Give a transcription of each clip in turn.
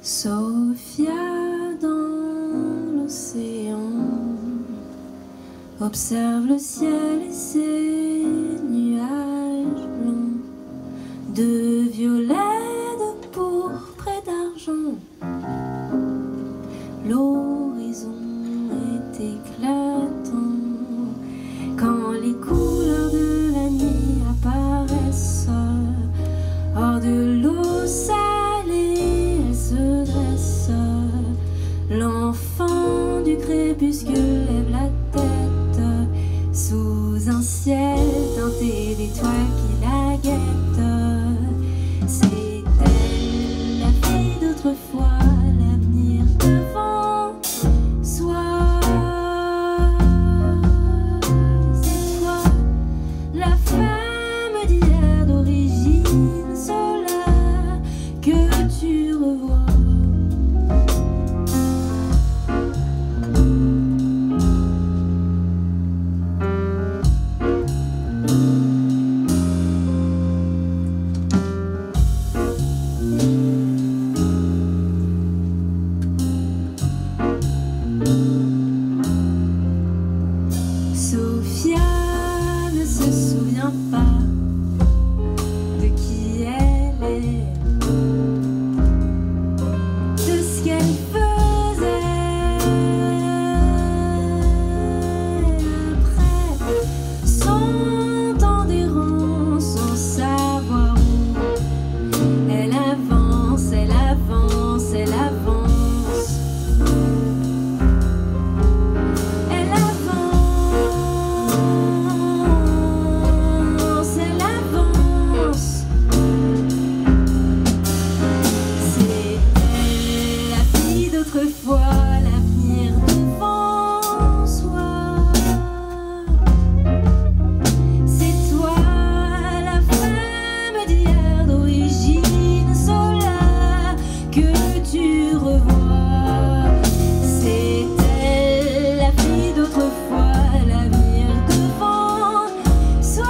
Sophia dans l'océan observe le ciel et ses nuages blancs, de violet, de pourpre et d'argent. L'horizon est éclatant quand les couleurs de la nuit apparaissent. Hors de l'eau salée, elle se dresse. L'enfant du crépuscule lève la tête sous un ciel teinté d'étoiles qui la guettent. C'est elle, la fille d'autrefois, l'avenir devant soi. C'est toi, la femme d'hier d'origine solaire que tu revois. Sophia ne se souvient pas de qui elle est, de ce qu'elle faisait. Après son temps d'errance, sans savoir où, elle avance, elle avance, elle avance. Autrefois, l'avenir devant soi. C'est toi, la femme d'hier d'origine solaire que tu revois. C'est elle, la fille d'autrefois, l'avenir devant soi.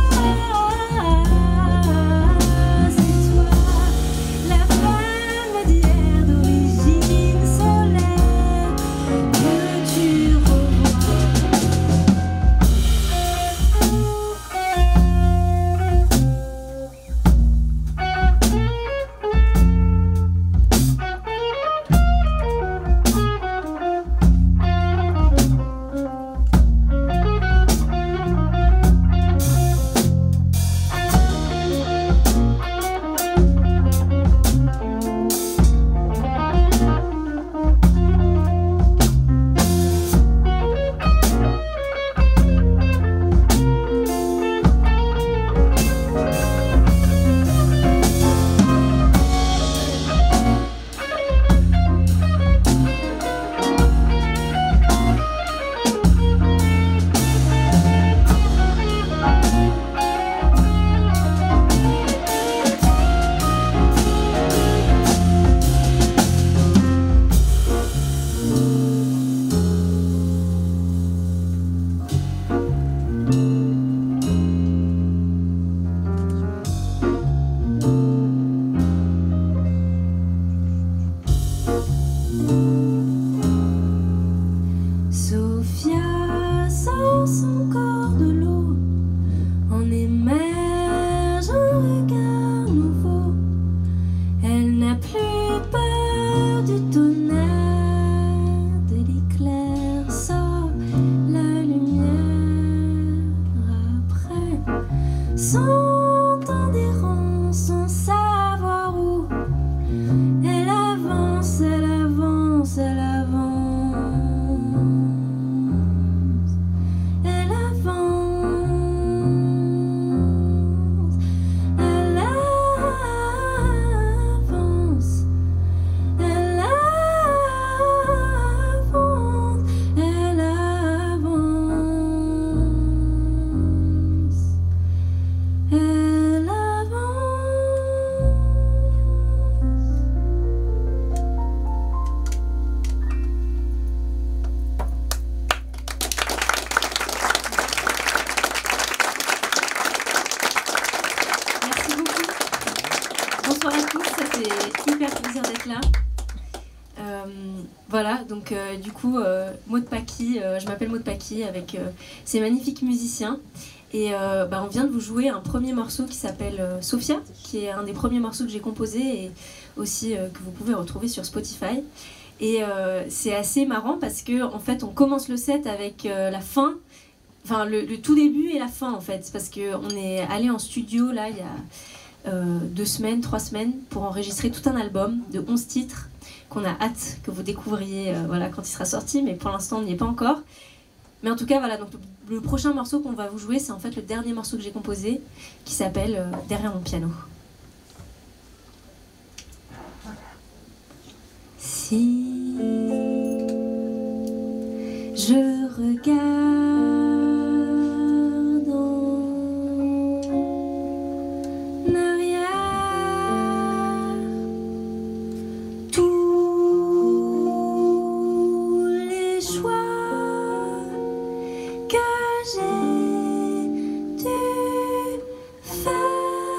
C'est toi, la femme d'hier d'origine Sophia sort son corps de l'eau, en émerge un regard nouveau. Elle n'a plus peur du tonnerre, de l'éclair sort la lumière. Après son temps d'errance, sans savoir où, elle avance, elle avance, elle avance. Bonsoir à tous, ça fait hyper plaisir d'être là. Voilà, donc du coup, Maud Paki, je m'appelle Maud Paki avec ces magnifiques musiciens. Et on vient de vous jouer un premier morceau qui s'appelle Sophia, qui est un des premiers morceaux que j'ai composé et aussi que vous pouvez retrouver sur Spotify. Et c'est assez marrant parce que en fait, on commence le set avec la fin, enfin le tout début et la fin en fait, parce qu'on est allé en studio là il y a 2 semaines, 3 semaines pour enregistrer tout un album de 11 titres qu'on a hâte que vous découvriez voilà, quand il sera sorti, mais pour l'instant on n'y est pas encore. Mais en tout cas, voilà, donc le prochain morceau qu'on va vous jouer, c'est en fait le dernier morceau que j'ai composé, qui s'appelle Derrière mon piano. Si je regarde en arrière, tous les choix que j'ai dû faire,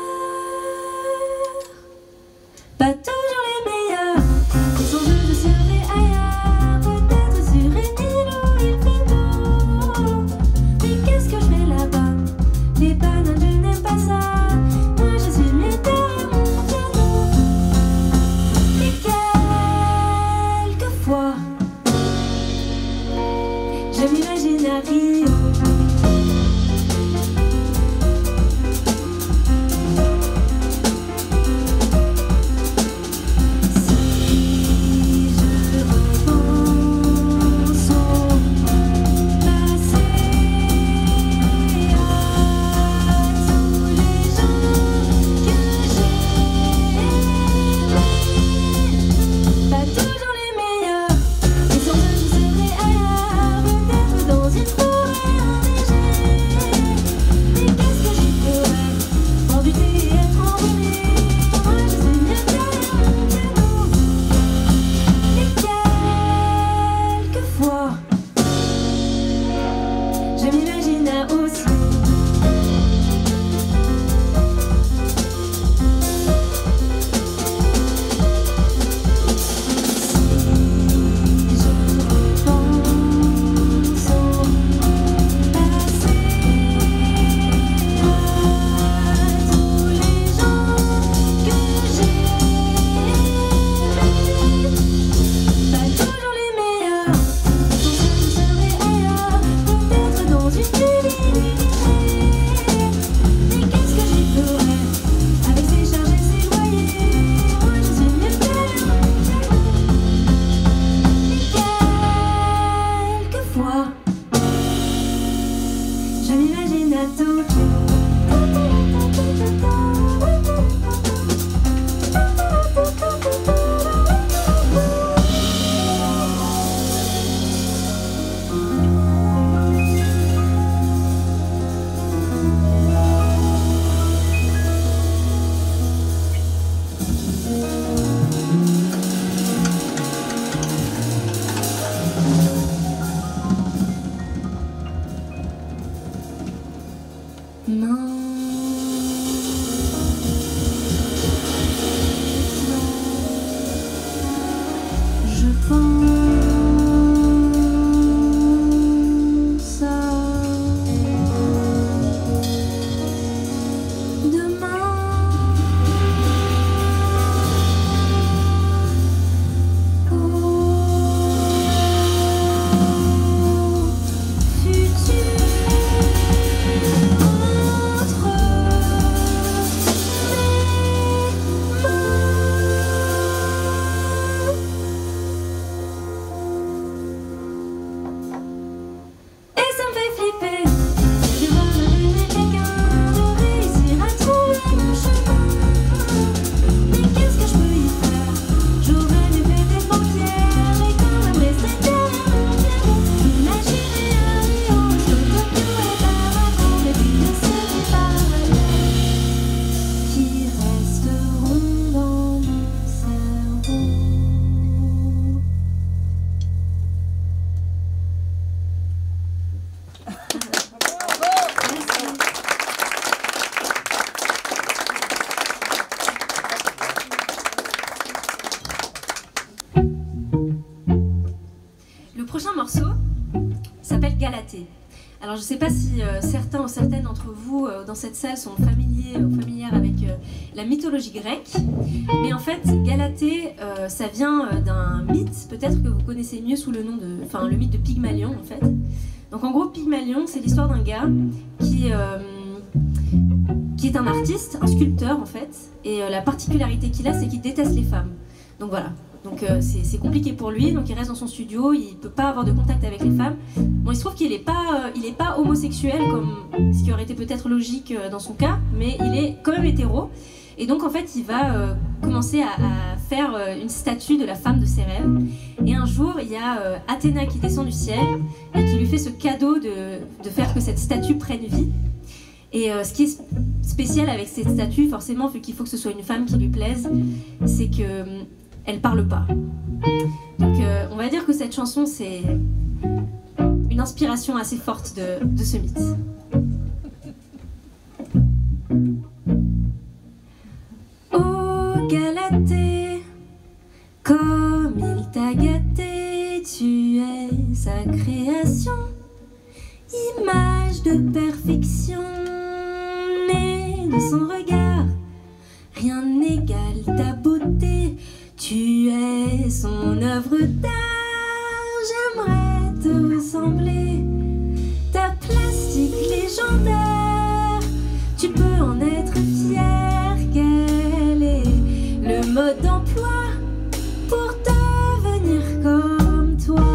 pas toujours les meilleurs. Et sans eux je serais ailleurs, peut-être sur une île où il fait beau. Mais qu'est-ce que je fais là-bas? Les bananes, je n'aime pas ça. Moi je suis mieux derrière mon piano. Et quelquefois je m'imagine à Rio. morceau s'appelle Galatée. Alors je ne sais pas si certains ou certaines d'entre vous dans cette salle sont familières avec la mythologie grecque, mais en fait Galatée ça vient d'un mythe peut-être que vous connaissez mieux sous le nom de, enfin le mythe de Pygmalion en fait. Donc en gros Pygmalion c'est l'histoire d'un gars qui est un artiste, un sculpteur en fait, et la particularité qu'il a c'est qu'il déteste les femmes. Donc voilà. Donc c'est compliqué pour lui, donc il reste dans son studio, il ne peut pas avoir de contact avec les femmes. Bon, il se trouve qu'il n'est pas homosexuel, comme ce qui aurait été peut-être logique dans son cas, mais il est quand même hétéro. Et donc en fait, il va commencer à faire une statue de la femme de ses rêves. Et un jour, il y a Athéna qui descend du ciel et qui lui fait ce cadeau de faire que cette statue prenne vie. Et ce qui est spécial avec cette statue, forcément, vu qu'il faut que ce soit une femme qui lui plaise, c'est que elle parle pas. Donc on va dire que cette chanson c'est une inspiration assez forte de ce mythe. Oh Galatée, comme il t'a gâté, tu es sa création, image de perfection, née de son regard, rien n'égale ta beauté. Tu es son œuvre d'art, j'aimerais te ressembler. Ta plastique légendaire, tu peux en être fier. Quel est le mode d'emploi pour devenir comme toi?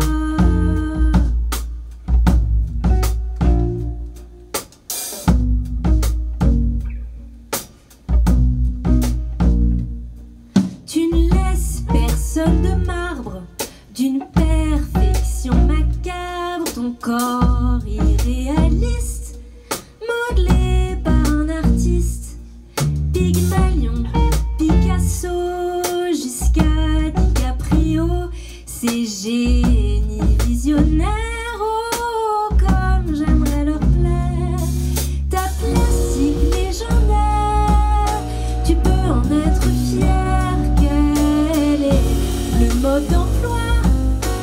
De marbre, d'une perfection macabre, ton corps irréaliste, modelé par un artiste. Pygmalion, Picasso, jusqu'à DiCaprio, ces génies visionnaires, oh comme j'aimerais leur plaire. Ta plastique légendaire, tu peux en être fier. Mode d'emploi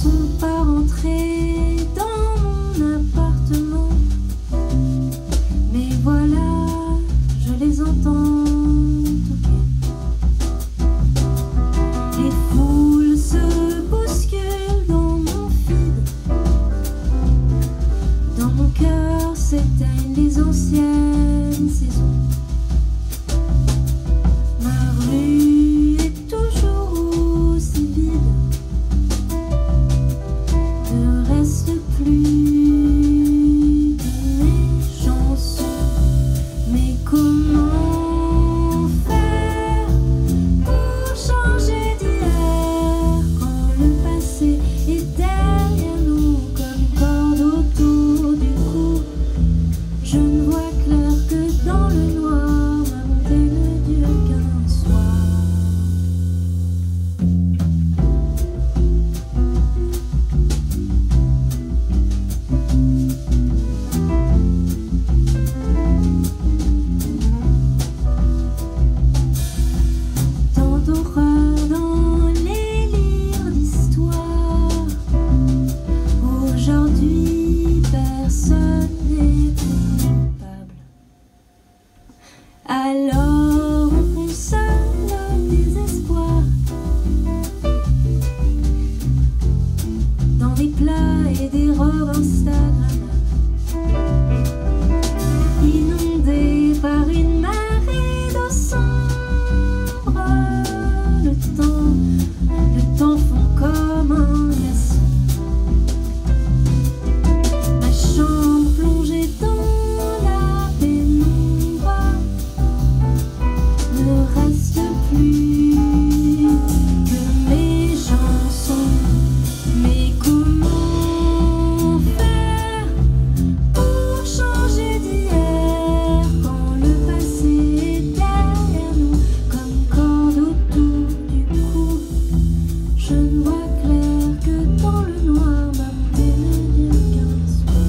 sont pas rentrés dans mon appartement. Mais voilà, je les entends toquer. Les foules se bousculent dans mon feed. Dans mon cœur s'éteignent les anciennes saisons. Ma rue est toujours aussi vide. Ne reste plus de mes chansons. Mais comment faire pour changer d'hier quand le passé est derrière nous comme une corde autour du cou? Je ne vois clair que dans le noir, ma montée ne dure qu'un soir. Tant d'horreur dans les livres d'histoire. Aujourd'hui, personne n'est coupable. Alors on console le désespoir dans des plats et des robes instagrammables, inondés par une marée d'eau sombre. Le temps fond comme un glaçon. Ma chambre plongée dans la pénombre. Ne reste plus que mes chansons. Mais comment faire pour changer d'hier quand le passé est derrière nous comme une corde autour du cou? Je ne vois clair que dans le noir, ma montée ne dure qu'un soir.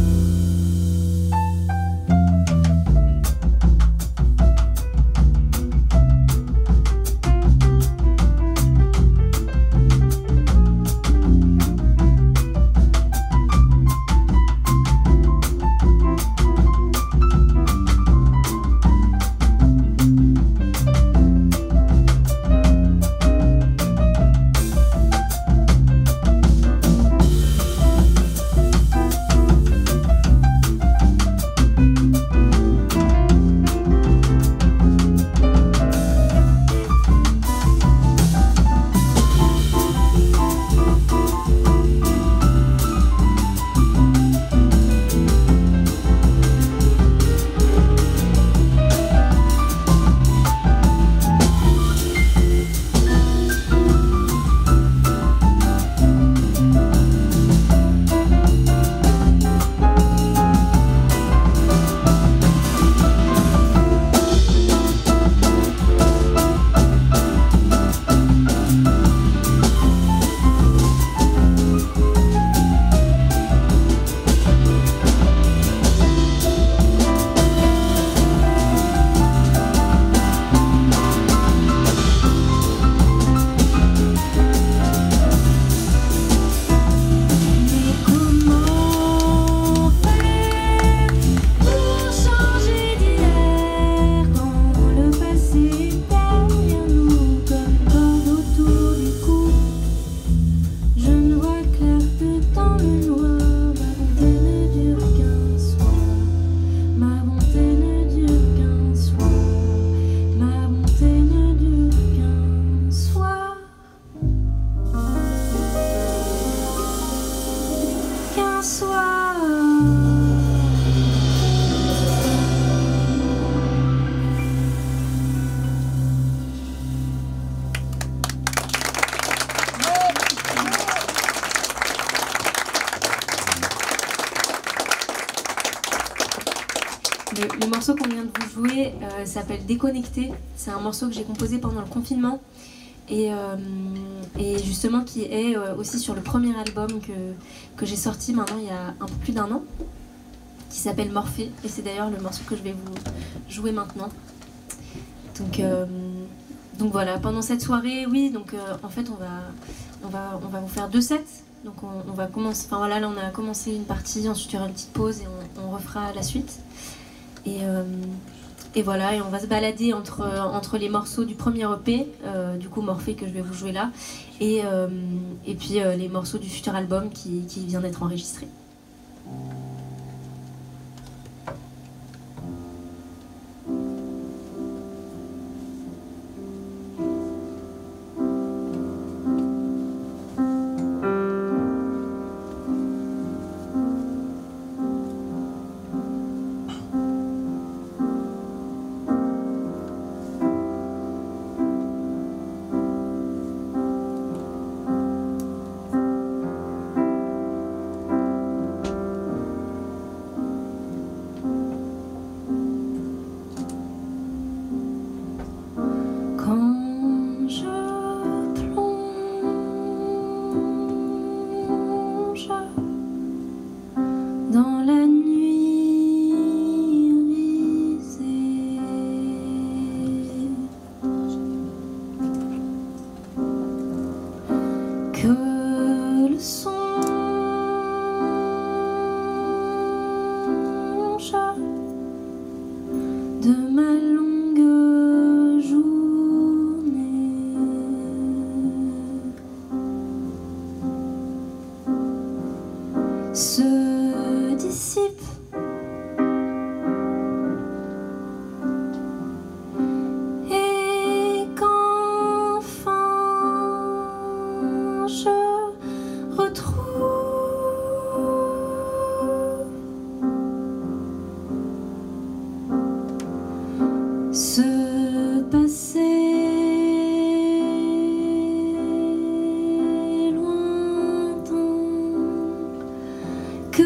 Le morceau qu'on vient de vous jouer s'appelle Déconnecté. C'est un morceau que j'ai composé pendant le confinement et justement qui est aussi sur le premier album que j'ai sorti maintenant il y a un peu plus d'1 an, qui s'appelle Morphée, et c'est d'ailleurs le morceau que je vais vous jouer maintenant. Donc voilà, pendant cette soirée, oui, donc en fait on va vous faire 2 sets Donc on va commencer, enfin voilà, là on a commencé une partie, ensuite il y aura une petite pause et on refera la suite. Et voilà, et on va se balader entre les morceaux du premier EP, du coup Morphée que je vais vous jouer là, et puis les morceaux du futur album qui vient d'être enregistré. Dans la nuit irisée, que le songe de ma longue journée se dissipe et qu'enfin je retrouve ce passé lointain que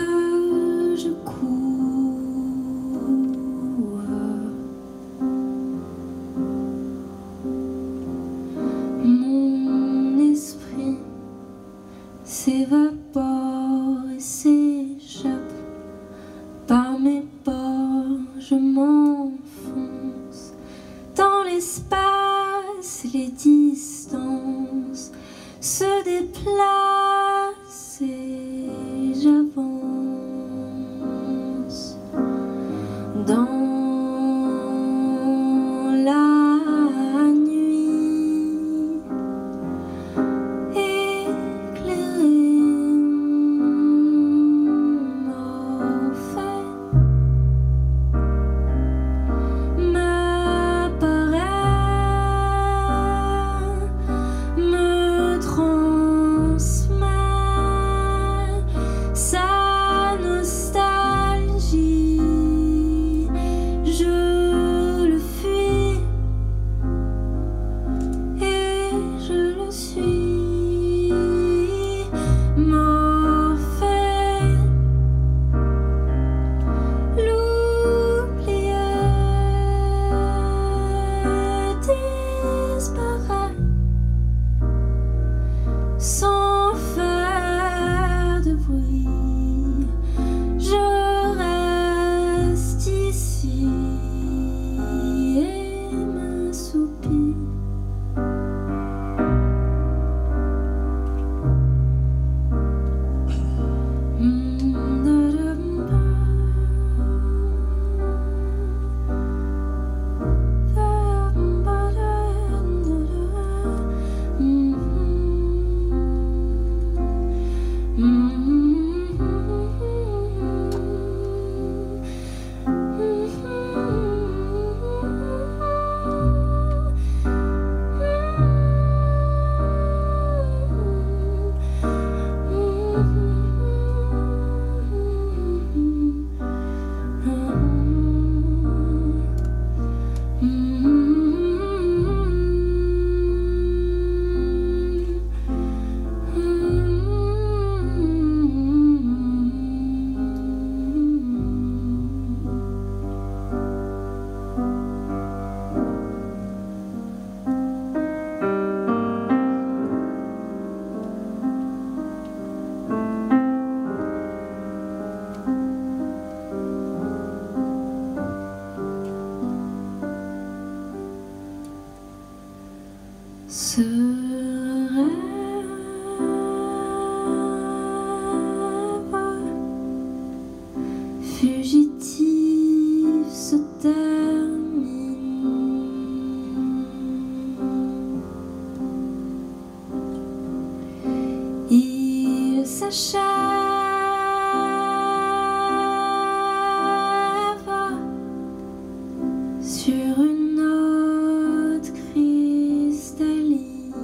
sur une note cristalline.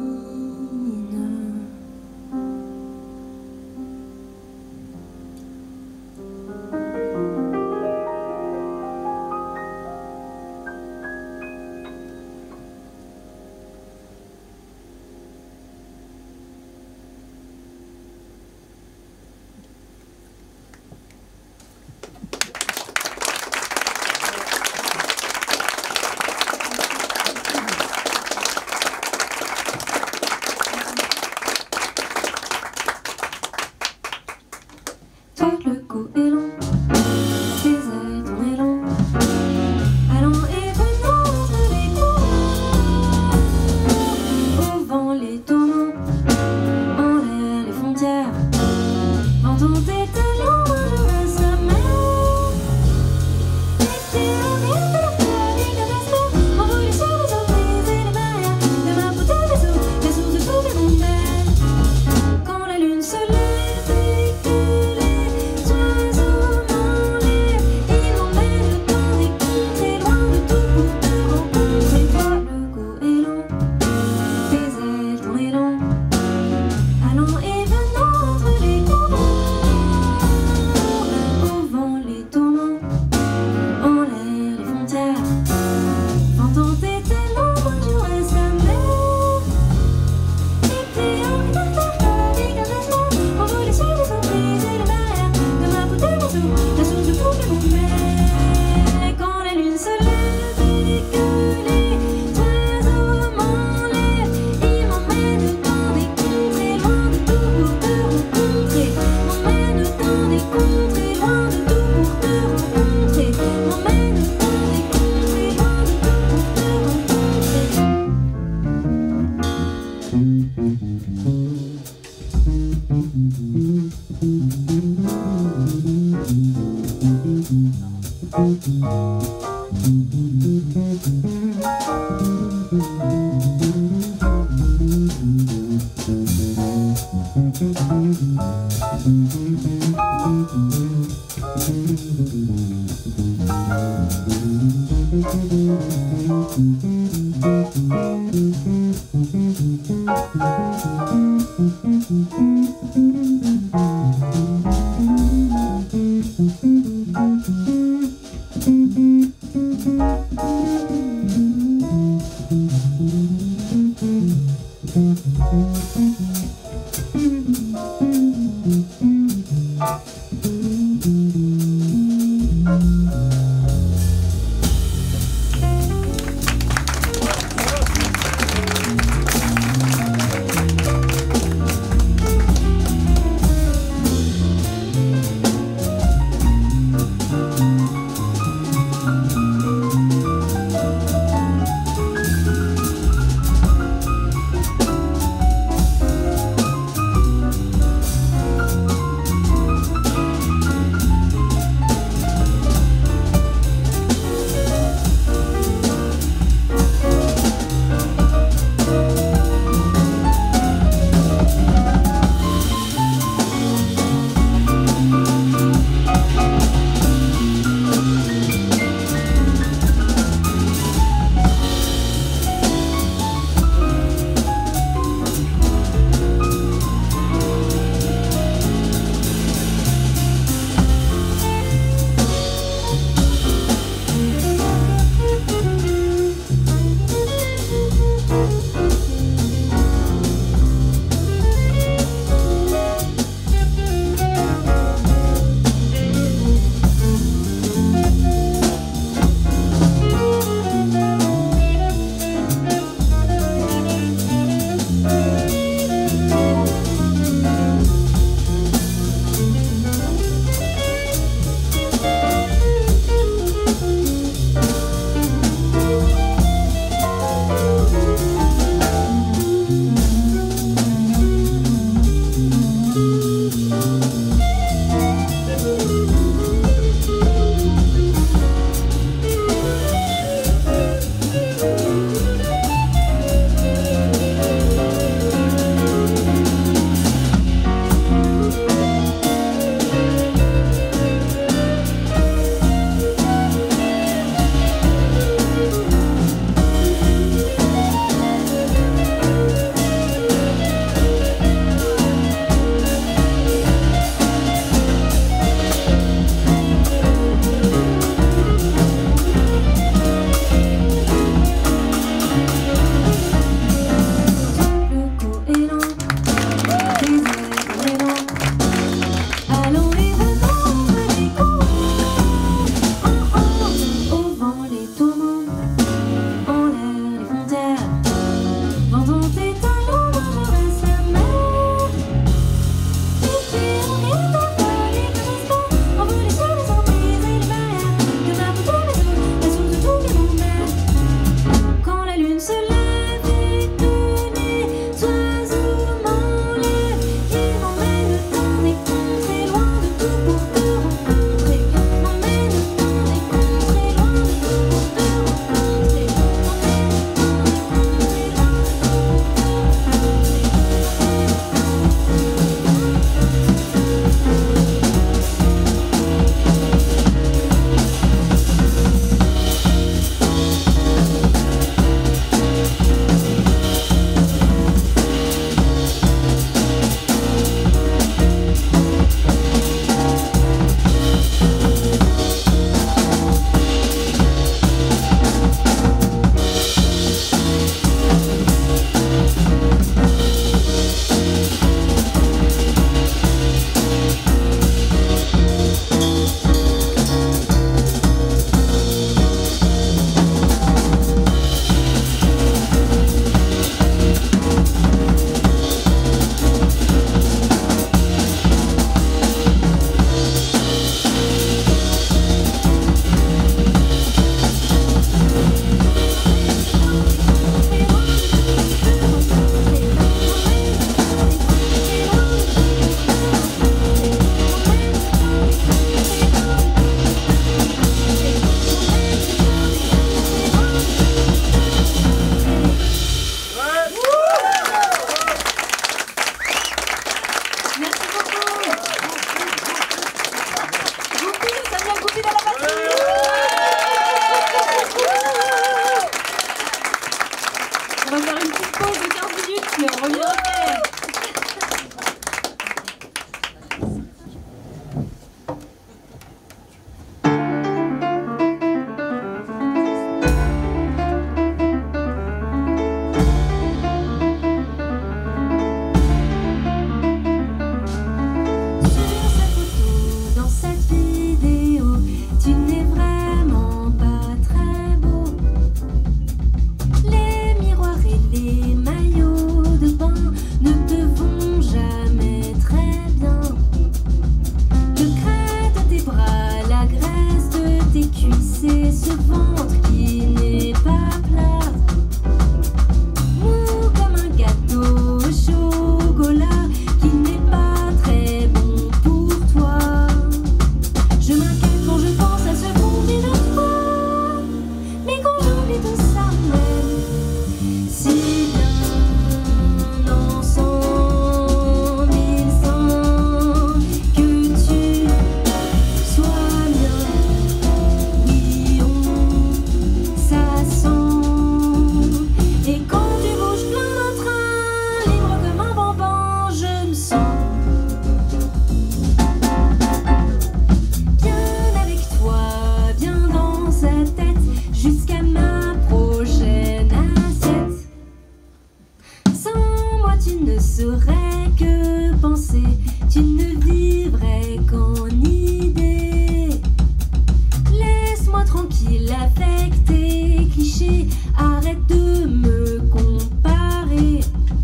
Toi le coup est long, tes ailes ton élan, allant et venant entre les cours, au vent les tourments, en l'air les frontières, entends tes talents un jour à sa mère. Et t'es en rien de la folie catastrophe, envolé sur les eaux, briser les barrières, de ma bouteille des eaux, la source de tous mes mondes. Quand la lune se lève et que les oiseaux m'enlèvent, ils m'emmènent dans des contrées loin de tout pour te rencontrer. Toi le go est long, tes ailes ton élan, allant et venant entre les courants, au vent les tourments, en l'air les frontières, entends tes talents un jour à sa mère. Et t'es en folie catastrophe, envolé sur les eaux, briser les barrières, de ma bouteille des eaux, la source de tous mes mots. Mais quand la lune se lève et que les oiseaux m'enlèvent, ils m'emmènent dans des contrées loin de tout pour te rencontrer. M'emmènent dans des contrées loin de tout pour te rencontrer. M'emmènent dans des contrées loin de tout vivrai qu'en idée. Laisse-moi tranquille avec tes clichés, arrête de me comparer.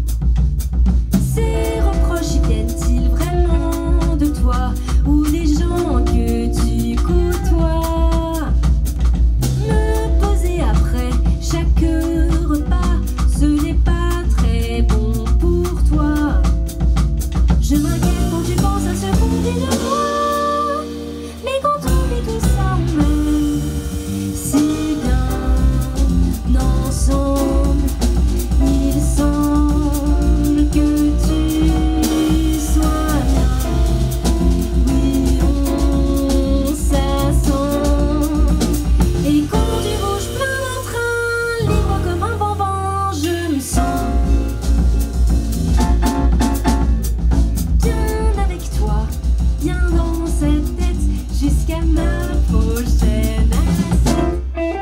Ces reproches y viennent-ils vraiment de toi ou des gens que tu côtoies? Me poser après chaque repas, ce n'est pas très bon pour toi. Je m'inquiète quand tu penses à ce qu'on dit de moi, mais quand on vit tout ça on m'aime si bien ensemble. Il semble que tu sois bien, oui on s'assemble. Et quand tu bouges plein d'entrain, libre comme un bambin, je me sens bien avec toi, bien dans cette tête, jusqu'à ma prochaine assiette.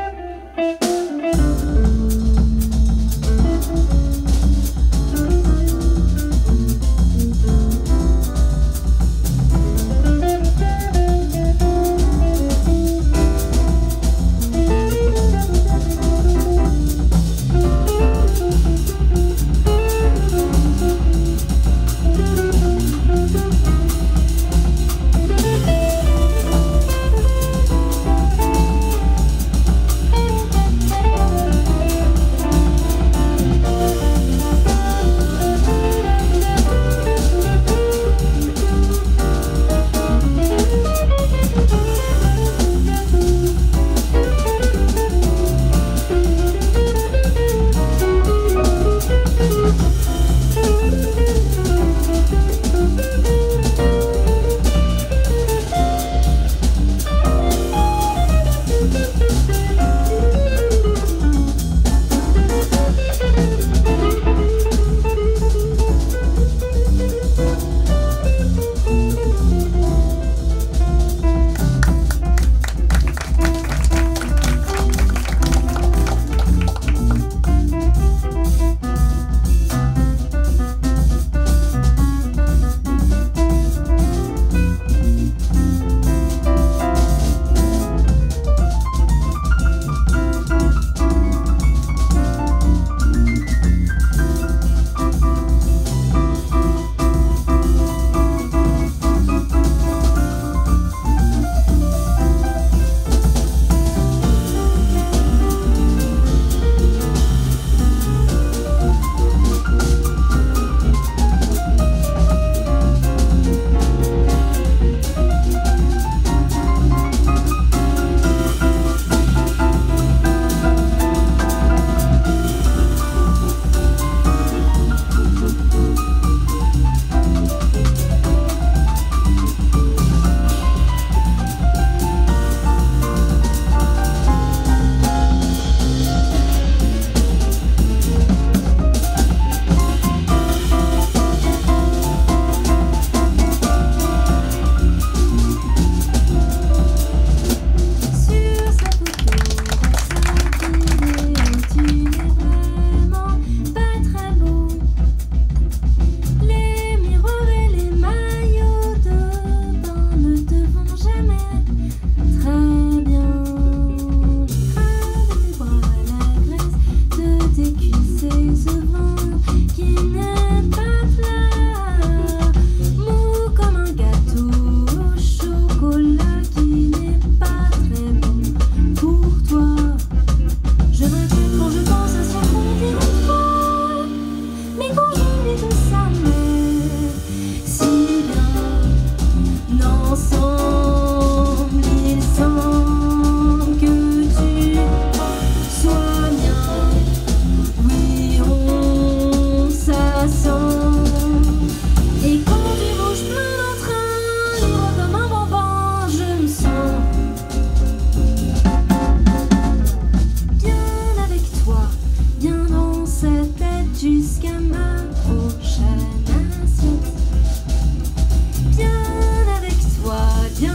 Bien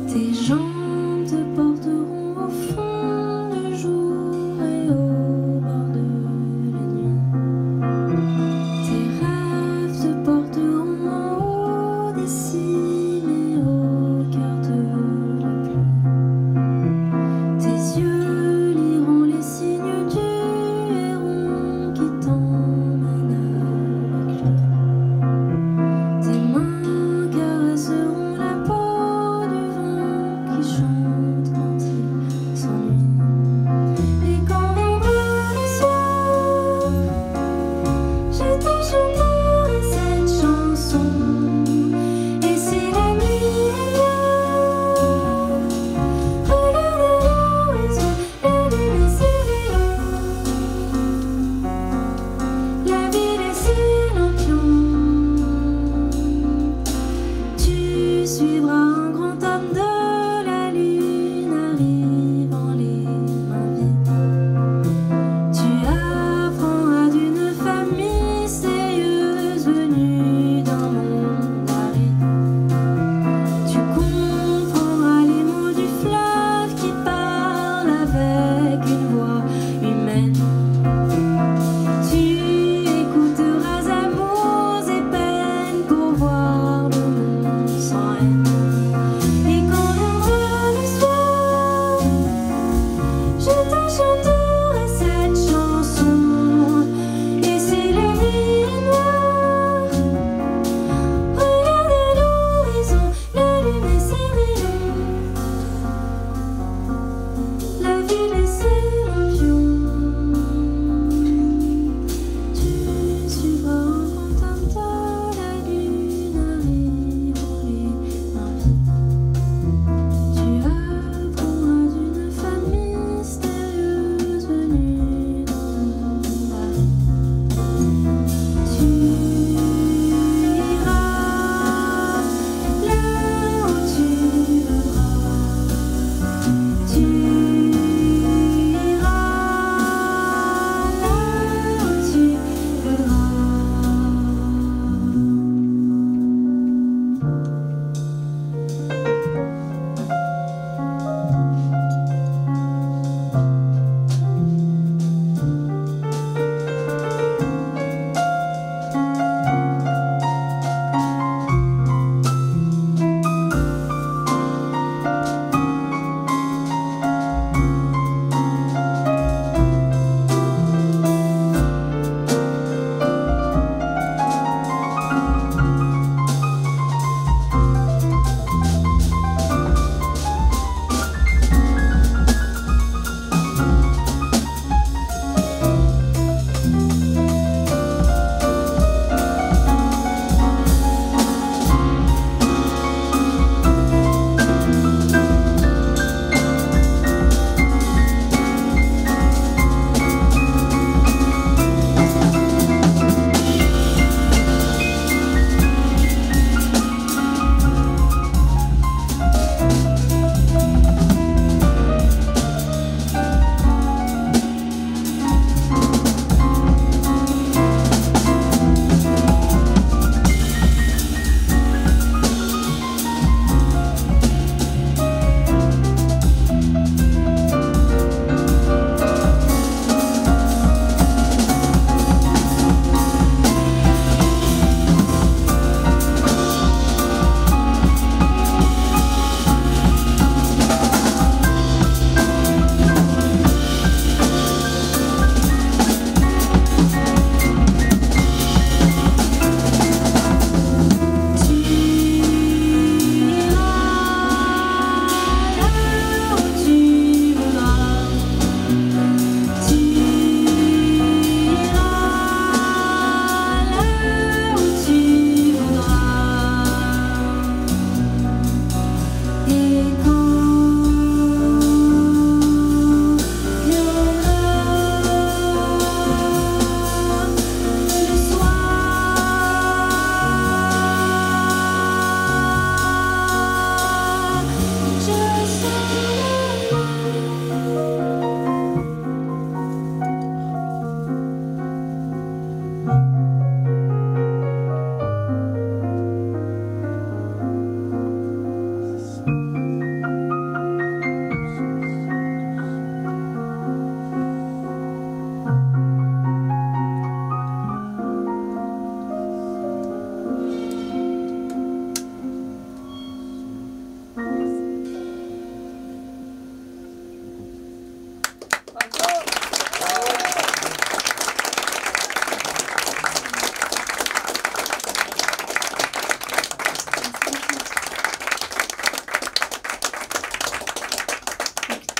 Tes jambes te porteront au fond du jour et au bord de la nuit. Tes rêves te porteront en haut des cimes et au cœur de la pluie. Tes yeux liront les signes du héron qui t'emmène avec lui. Tes mains caresseront la peau du vent qui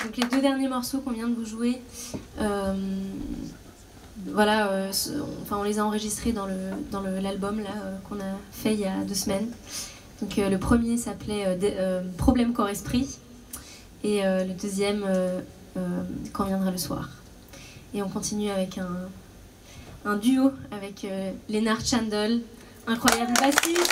donc les deux derniers morceaux qu'on vient de vous jouer, voilà, on les a enregistrés dans l'album qu'on a fait il y a 2 semaines. Donc le premier s'appelait Problème corps-esprit et le deuxième Quand viendra le soir. Et on continue avec un duo avec Lennart Chandel, incroyable bassiste,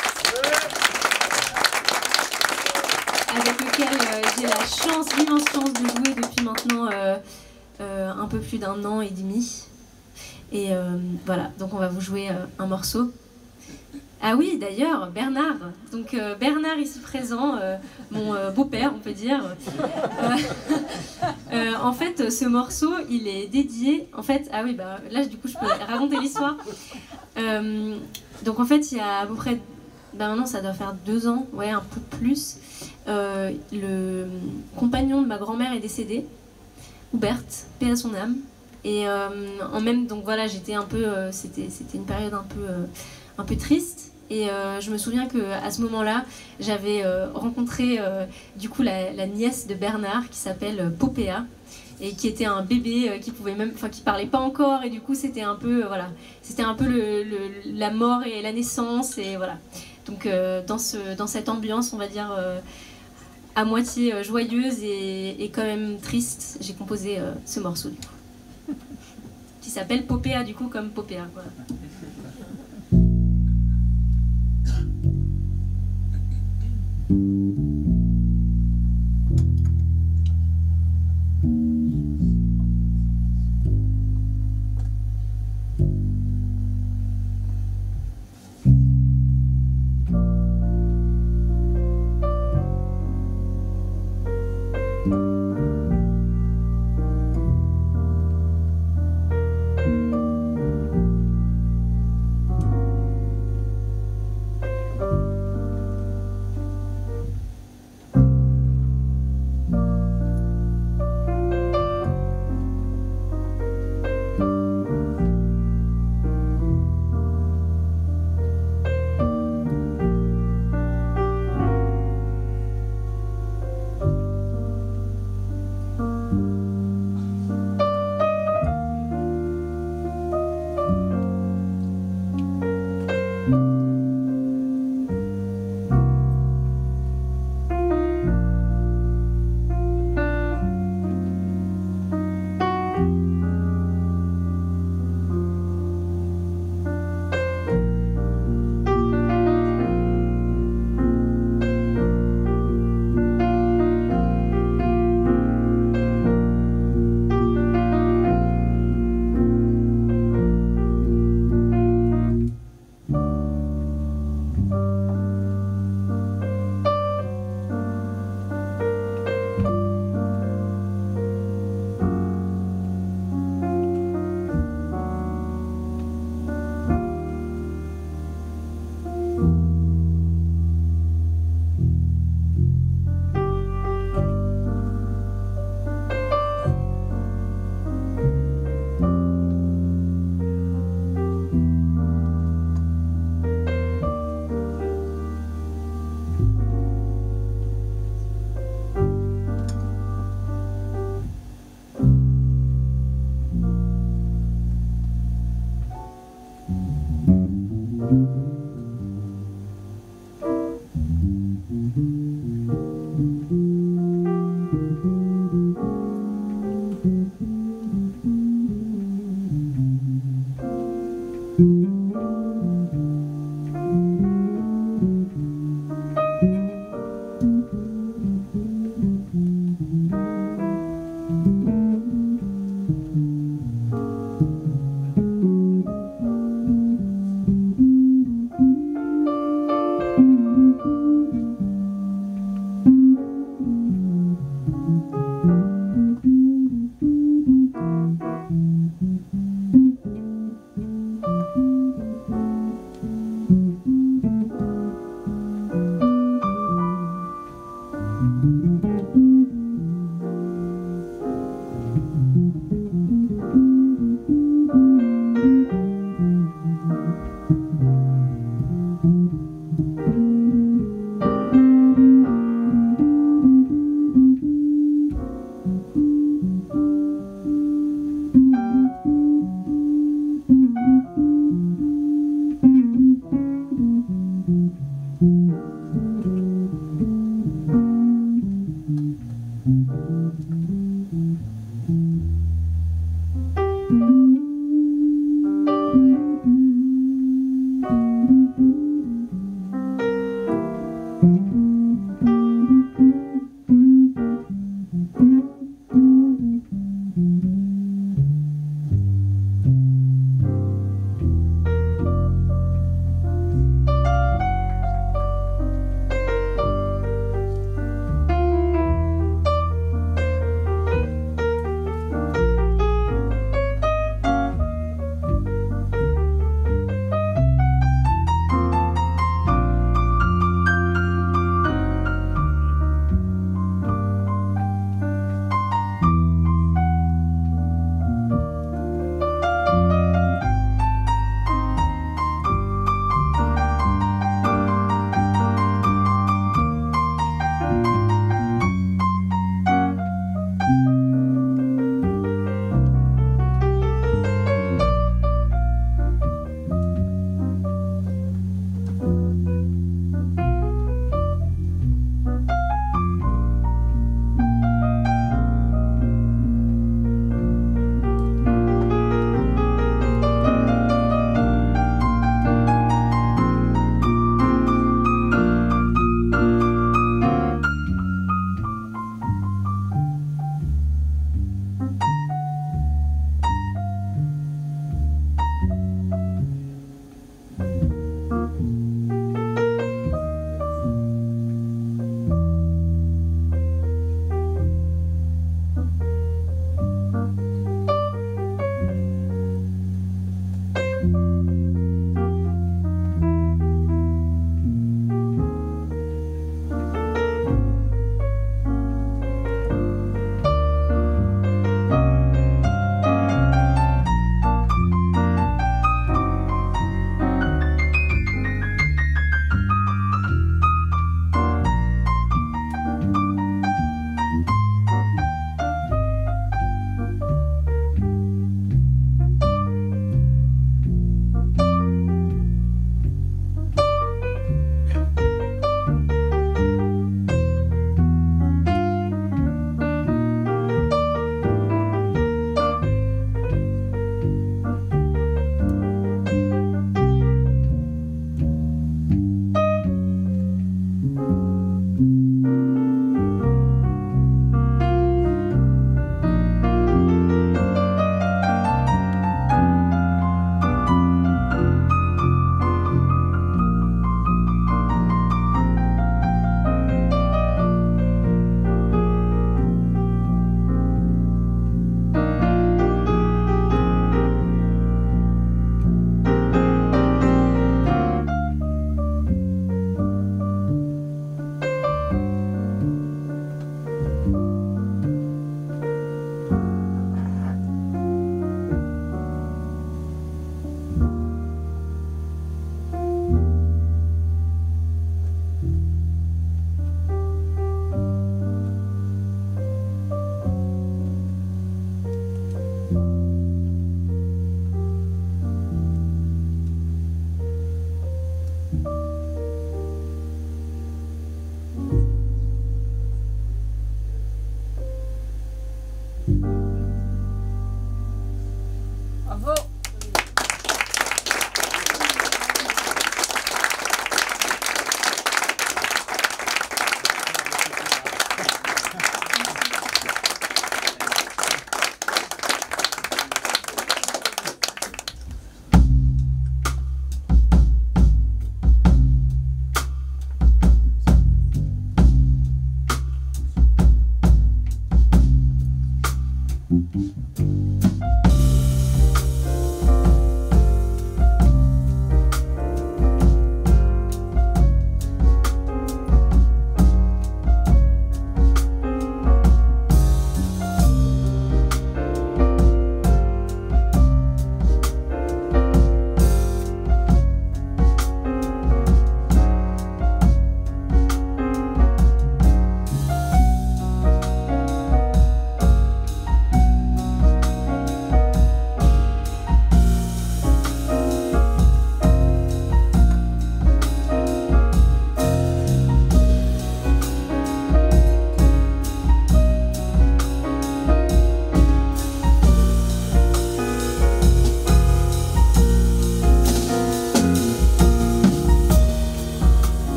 avec lequel j'ai la chance, l'immense chance de jouer depuis maintenant un peu plus d'1 an et demi. Et voilà, donc on va vous jouer un morceau. Ah oui, d'ailleurs, Bernard. Donc Bernard ici présent, mon beau-père, on peut dire. En fait, ce morceau, il est dédié. En fait, ah oui, bah là, du coup, je peux raconter l'histoire. Donc en fait, il y a à peu près, maintenant, ça doit faire 2 ans, ouais, un peu plus. Le compagnon de ma grand-mère est décédé, Hubert, paix à son âme. Et en même, donc voilà, j'étais un peu, c'était une période un peu triste. Et je me souviens qu'à ce moment-là, j'avais rencontré du coup la nièce de Bernard qui s'appelle Popéa et qui était un bébé qui pouvait même, enfin qui parlait pas encore, et du coup c'était un peu voilà, c'était un peu la mort et la naissance, et voilà. Donc dans cette ambiance, on va dire à moitié joyeuse et quand même triste, j'ai composé ce morceau du coup qui s'appelle Popéa, du coup comme Popéa, voilà.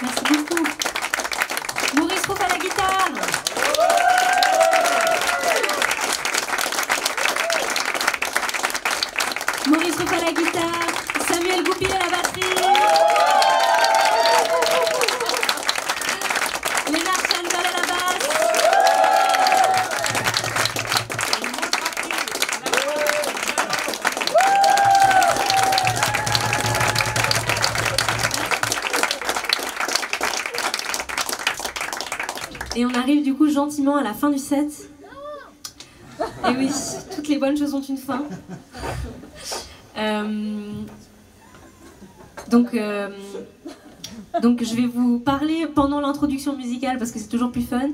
Merci beaucoup. Maurice Rouf à la guitare. Maurice Rouf à la guitare. Samuel Goupil à la batterie. Lénard Chandal à la basse. Et on arrive du coup gentiment à la fin du set. Et oui, toutes les bonnes choses ont une fin. Donc je vais vous parler pendant l'introduction musicale parce que c'est toujours plus fun.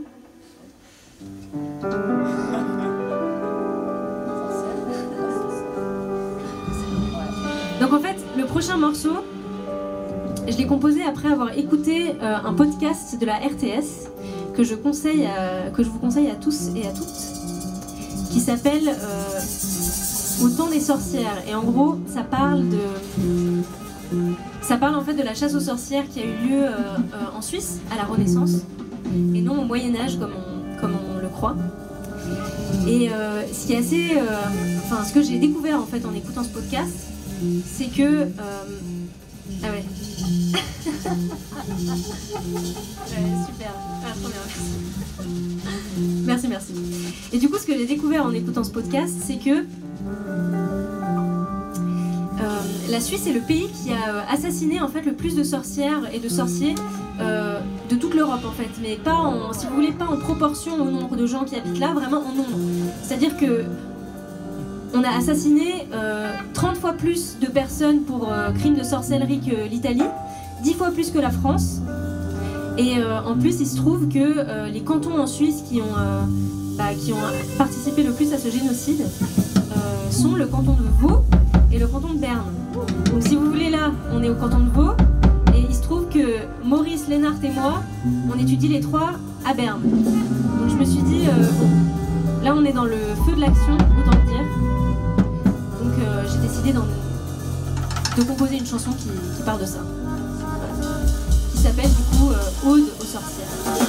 Donc en fait, le prochain morceau, je l'ai composé après avoir écouté un podcast de la RTS que je vous conseille à tous et à toutes, qui s'appelle Au temps des sorcières. Et en gros, ça parle en fait de la chasse aux sorcières qui a eu lieu en Suisse à la Renaissance et non au Moyen-Âge comme on le croit. Et ce qui est assez, ce que j'ai découvert en fait en écoutant ce podcast, c'est que ah ouais. Super. Ah, trop bien. Merci. Et du coup, ce que j'ai découvert en écoutant ce podcast, c'est que la Suisse est le pays qui a assassiné en fait le plus de sorcières et de sorciers de toute l'Europe en fait, mais pas en, si vous voulez, pas en proportion au nombre de gens qui habitent là, vraiment en nombre. C'est-à-dire que on a assassiné 30 fois plus de personnes pour crimes de sorcellerie que l'Italie, 10 fois plus que la France. Et en plus, il se trouve que les cantons en Suisse qui ont participé le plus à ce génocide sont le canton de Vaud et le canton de Berne. Donc si vous voulez, là, on est au canton de Vaud, et il se trouve que Maurice, Lénard et moi, on étudie les trois à Berne. Donc je me suis dit, bon, là on est dans le feu de l'action, autant le dire. Donc j'ai décidé de composer une chanson qui parle de ça. Qui s'appelle du coup Ode aux sorcières.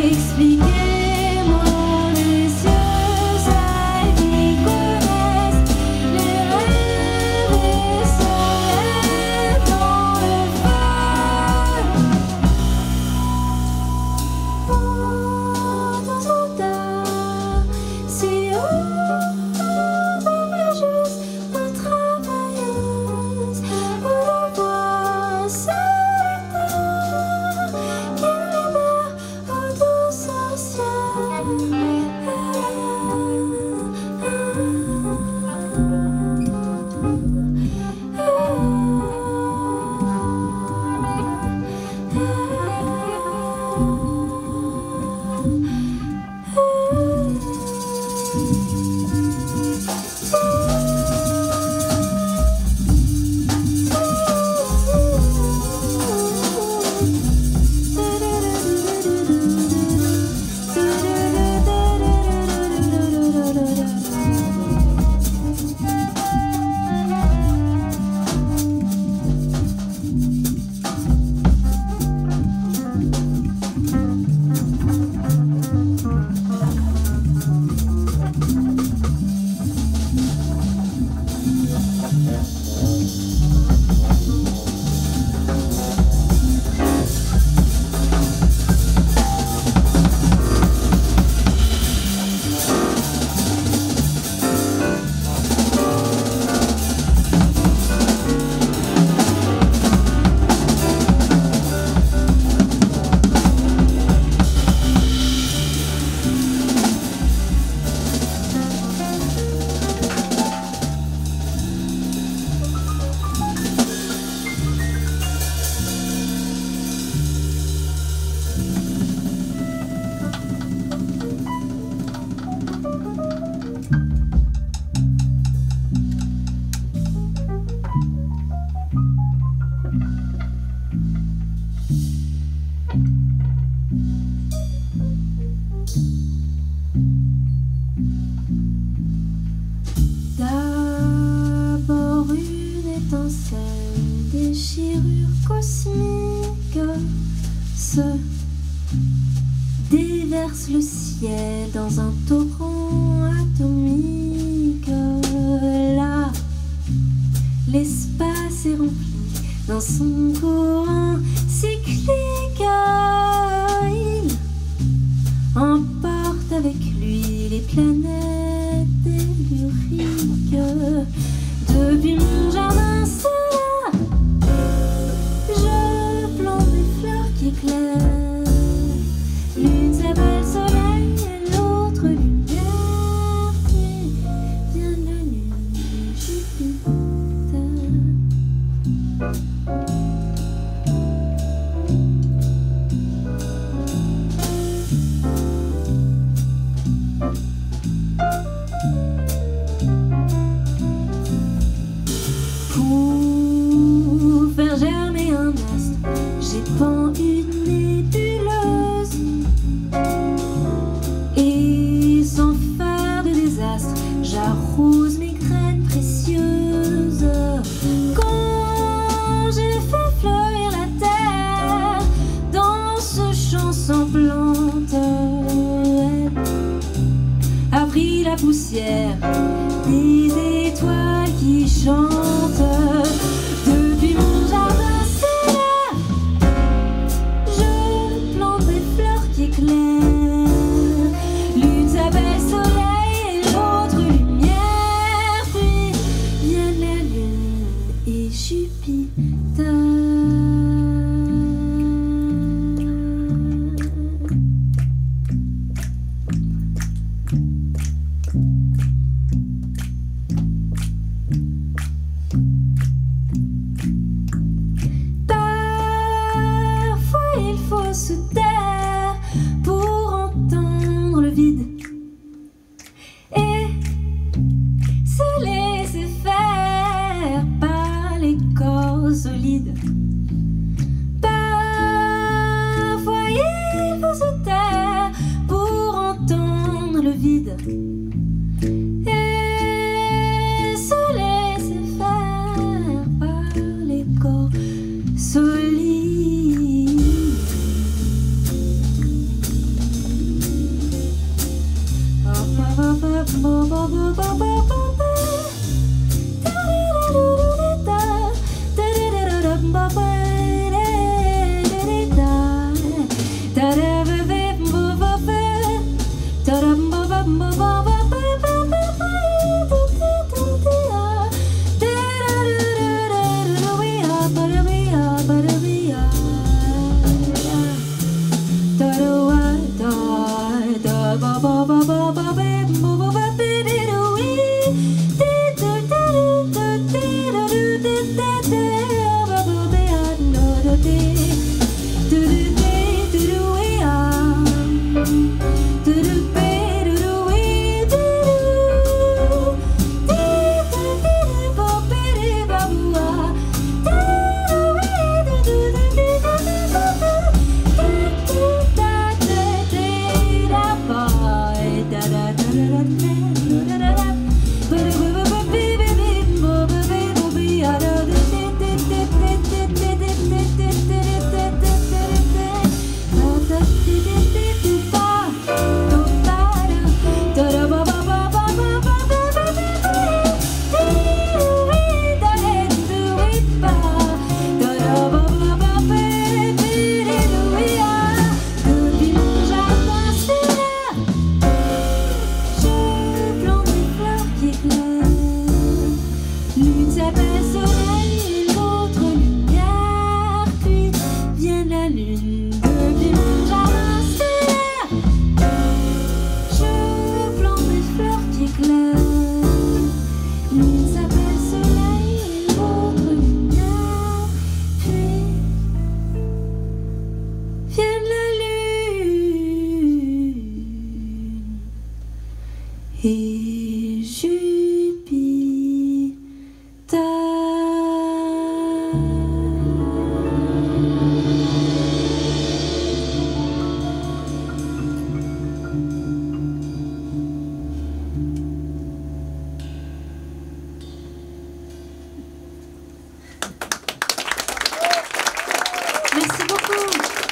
déverse le ciel dans un torrent atomique. Là, l'espace est rempli dans son courant cyclique. Il emporte avec lui les planètes telluriques. Depuis mon jardin solaire, je plante des fleurs qui éclairent. L'une s'appelle soleil et l'autre lumière. Puis vient la lune et Jupiter. Pour faire germer un astre, j'épand une nébuleuse. Et sans faire de désastre, j'arrose mes graines précieuses. Quand j'ai fait fleurir la terre dans ce champ sans plante, elle a pris la poussière des étoiles qui chantent. Depuis mon jardin solaire, je plante des fleurs qui éclairent. L'une s'appelle soleil et l'autre lumière. Puis viennent la lune et Jupiter. et Merci beaucoup.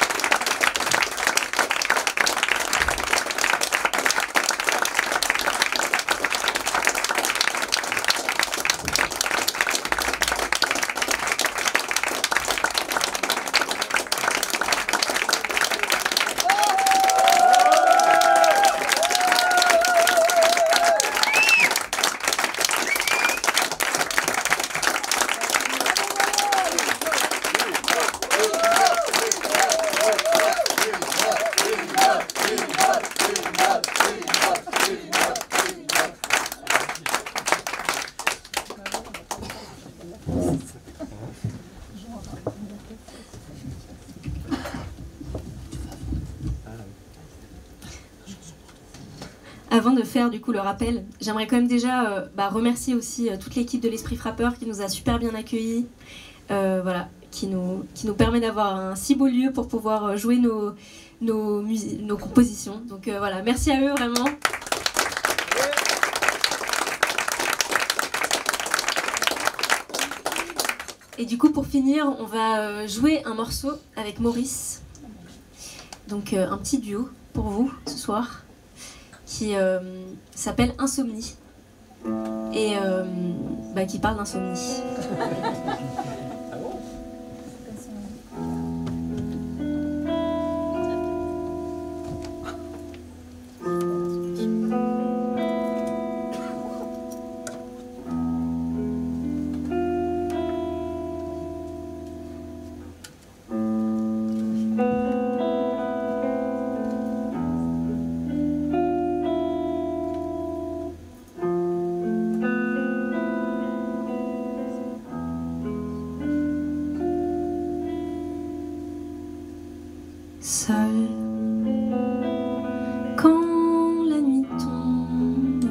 Avant de faire du coup le rappel, j'aimerais quand même déjà remercier aussi toute l'équipe de l'Esprit Frappeur qui nous a super bien accueillis, voilà, qui nous permet d'avoir un si beau lieu pour pouvoir jouer nos compositions. Donc voilà, merci à eux vraiment. Et du coup pour finir, on va jouer un morceau avec Maurice. Donc un petit duo pour vous ce soir, qui s'appelle Insomnie et qui parle d'insomnie. Seul, quand la nuit tombe,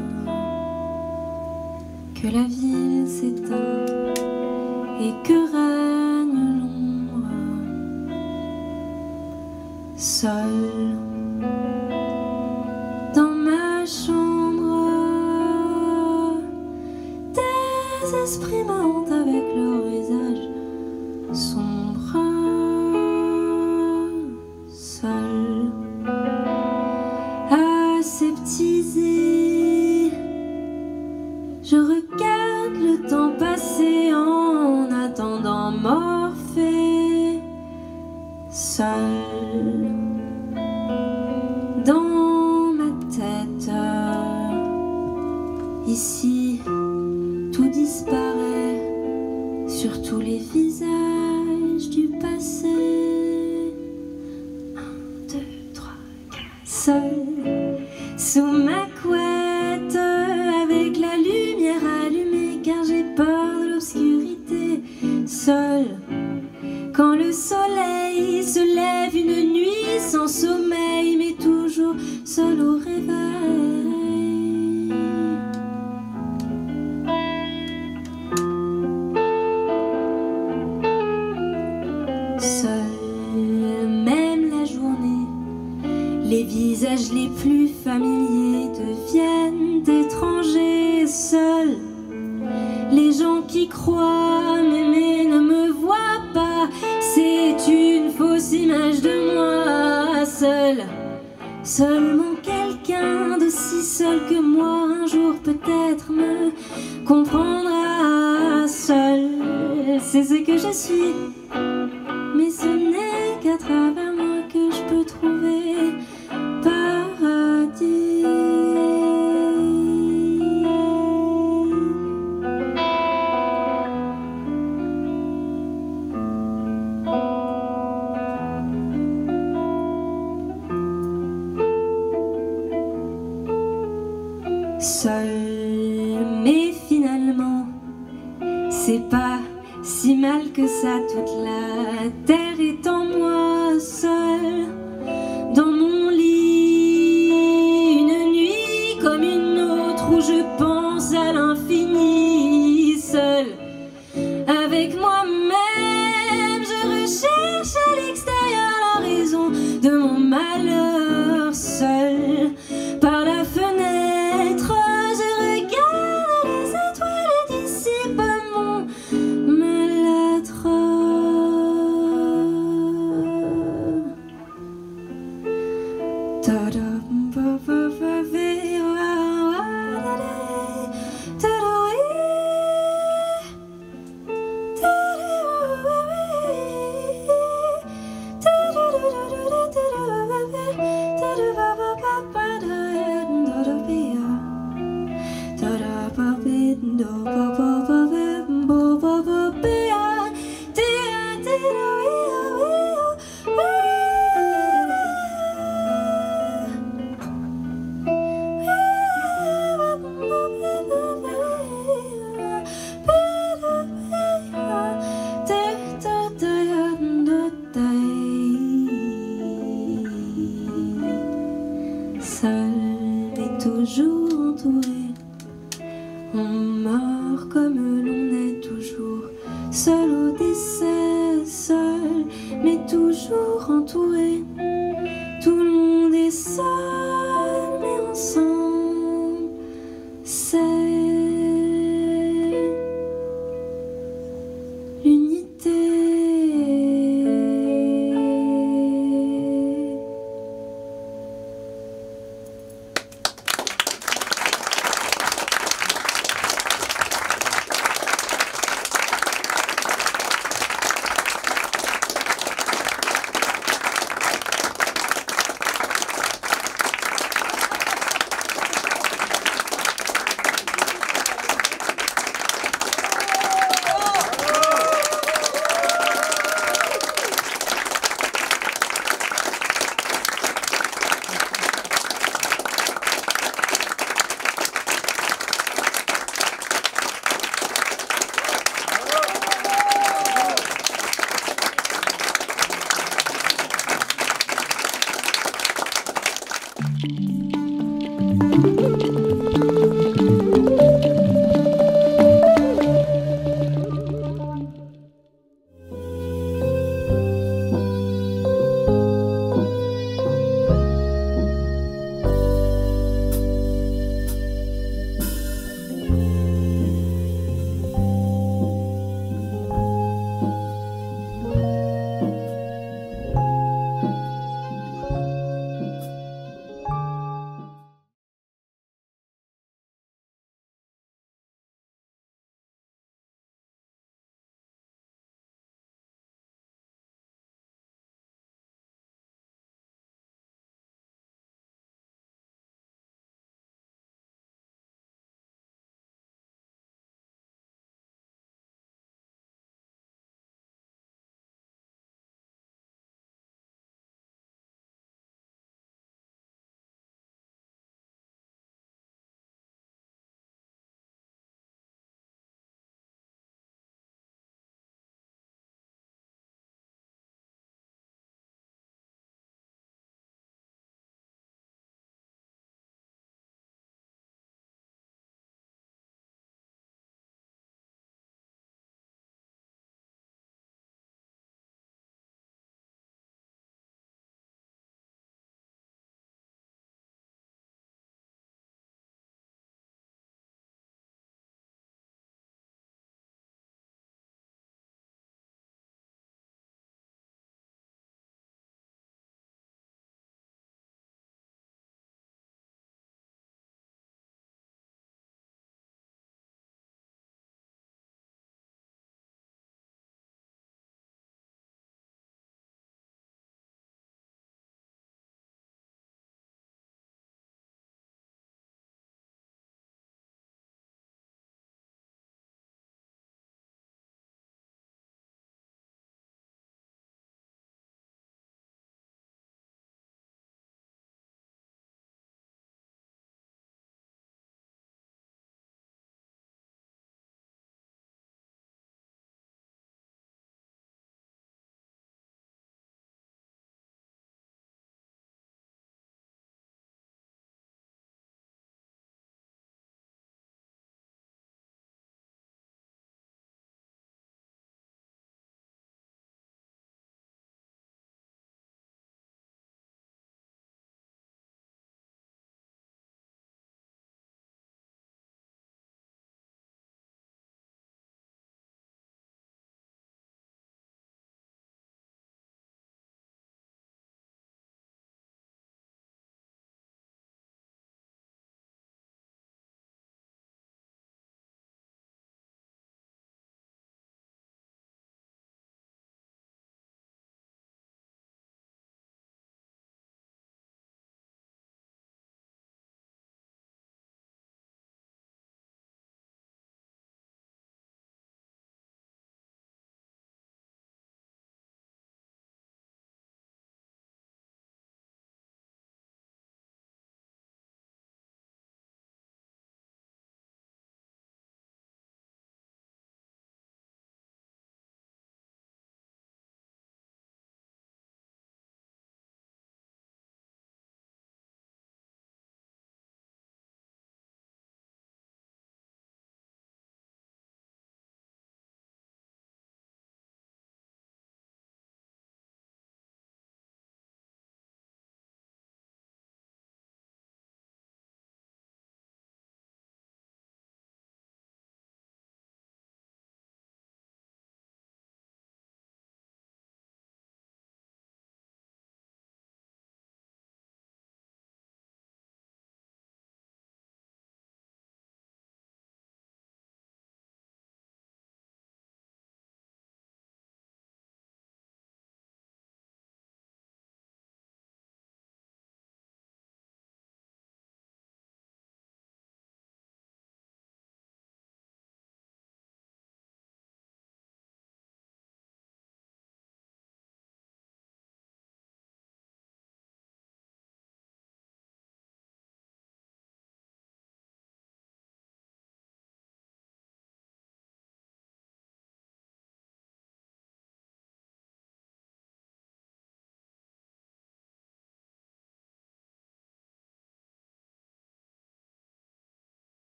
que la ville s'éteint et que règne l'ombre. Seul, dans ma chambre, des esprits mentent avec leur visage sombre. Aseptisé seul dans ma tête. Ici, tout disparaît sur tous les visages du passé. 1, 2, 3, 4. Seul sous ma couette, avec la lumière allumée, car j'ai peur de l'obscurité. Seul quand le soleil se lève, une nuit sans sommeil, mais toujours seul au réveil. Seul, même la journée, les visages les plus familiers deviennent étrangers. Seul, les gens qui croient m'aimer ne me voient pas, c'est une fausse image de moi. Seul, seulement quelqu'un d'aussi seul que moi un jour peut-être me comprendra. Seul, c'est ce que je suis, mais ce n'est qu'à travers moi que je peux trouver paradis. Seul, mais finalement, c'est pas si mal que ça. Toute la terre est en moi. Seul, dans mon lit, une nuit comme une autre où je pense à l'infini. Seul, avec moi-même, je recherche à l'extérieur la raison de mon malheur. Seul, par la fenêtre, je regarde les étoiles et dissipe mon mal-être. Seul et toujours entouré, on meurt comme l'on est toujours seul.